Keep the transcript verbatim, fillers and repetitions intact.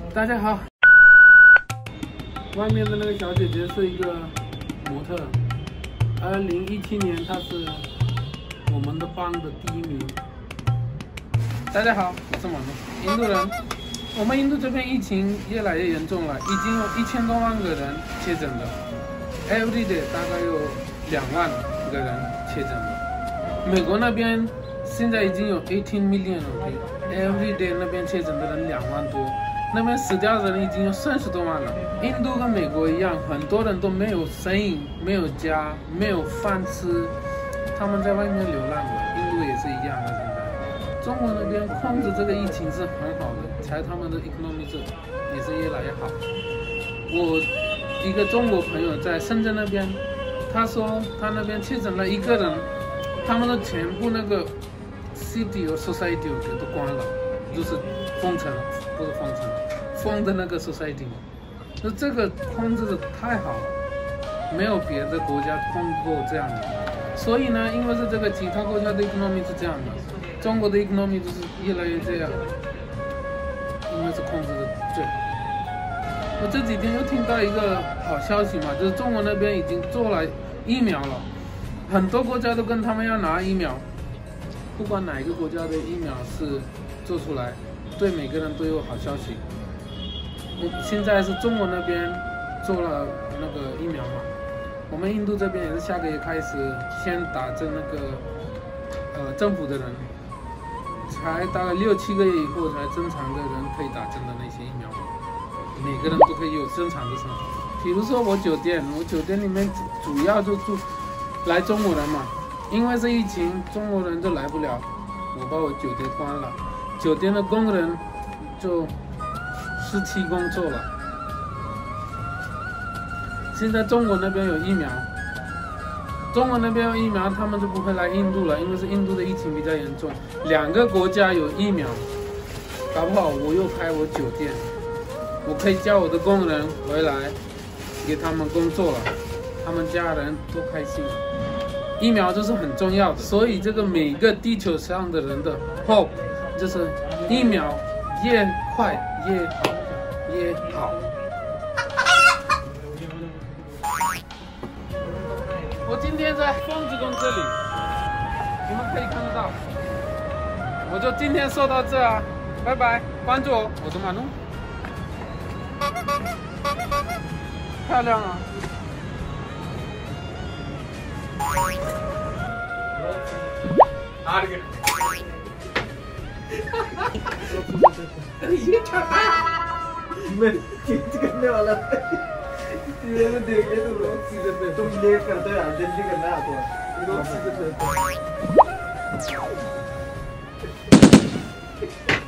大家好，外面的那个小姐姐是一个模特，二零一七年她是我们的班的第一名。大家好，我是马诺，印度人。我们印度这边疫情越来越严重了，已经有一千多万个人确诊了 ，every day 大概有两万个人确诊了。美国那边现在已经有eighteen million 了 ，every day 那边确诊的人两万多。 那边死掉的人已经有三十多万了。印度跟美国一样，很多人都没有生意、没有家、没有饭吃，他们在外面流浪了。印度也是一样的。现在，中国那边控制这个疫情是很好的，才他们的 economy 也是越来越好。我一个中国朋友在深圳那边，他说他那边确诊了一个人，他们的全部那个 city 和 society 给都关了，就是封城了。 不是封城，封的那个 society， 那这个控制的太好了，没有别的国家控过这样的。所以呢，因为是这个其他国家的 economy 是这样的，中国的 economy 就是越来越这样，因为是控制的最好。我这几天又听到一个好消息嘛，就是中国那边已经做了疫苗了，很多国家都跟他们要拿疫苗，不管哪一个国家的疫苗是做出来。 对每个人都有好消息。我现在是中国那边做了那个疫苗嘛，我们印度这边也是下个月开始先打针那个呃政府的人，才大概六七个月以后才正常的人可以打针的那些疫苗，每个人都可以有正常的生活。比如说我酒店，我酒店里面主主要就住来中国人嘛，因为是疫情，中国人就来不了，我把我酒店关了。 酒店的工人就失去工作了。现在中国那边有疫苗，中国那边有疫苗，他们就不会来印度了，因为是印度的疫情比较严重。两个国家有疫苗，搞不好我又开我酒店，我可以叫我的工人回来给他们工作了，他们家人多开心。疫苗就是很重要的，所以这个每个地球上的人的 hope。 就是疫苗越快越好，越好。我今天在凤子宫这里，你们可以看得到。我就今天说到这啊，拜拜，关注我，我是马弄。漂亮啊！啊这个。 ये छोटा मैं चेंज करने वाला था ये मैं देखे तो रोज सीजन पे तुम लेट करते हो यार जल्दी करना है आपको रोज सीजन पे